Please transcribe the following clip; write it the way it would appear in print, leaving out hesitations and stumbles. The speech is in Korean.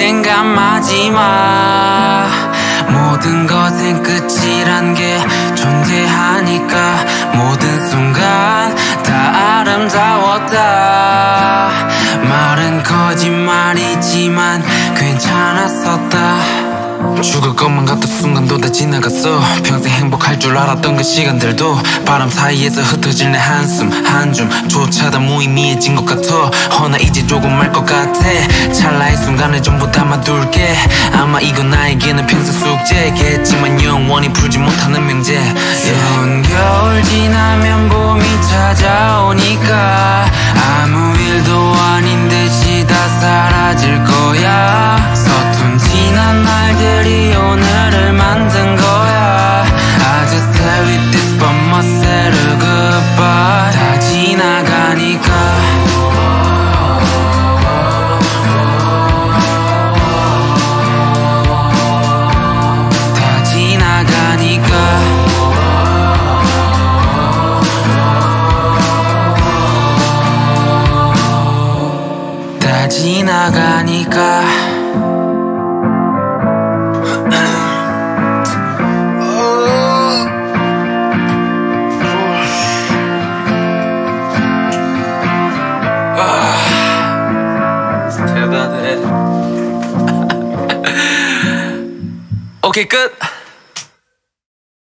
생각하지 마. 모든 것엔 끝이란 게 존재하니까 모든 순간 다 아름다웠다. 말은 거짓말이지만 괜찮았었다. 죽을 것만 같던 순간도 다 지나갔어. 평생 행복할 줄 알았던 그 시간들도 바람 사이에서 흩어질 내 한숨 한 줌조차 다 무의미해진 것 같아. 허나 이제 조금 알 것 같아. 찰나의 순간을 전부 담아둘게. 아마 이건 나에게는 평생 숙제겠지만 영원히 풀지 못하는 명제. 추운 겨울 지나면 봄이 찾아오니까 아무 일도 아닌 듯이 다 사라질 거야. 서툰 지난 날들이 오늘을 만든 거야. I just stay with this but myself goodbye. 다 지나가니까. 다 지나가니까. 다 지나가니까. 오케이, 끝.